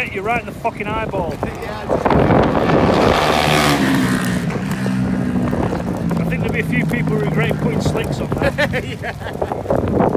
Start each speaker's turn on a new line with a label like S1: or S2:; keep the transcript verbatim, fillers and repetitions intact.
S1: get you right in the fucking eyeball. I think there'll be a few people who regret putting slicks on that.
S2: Yeah.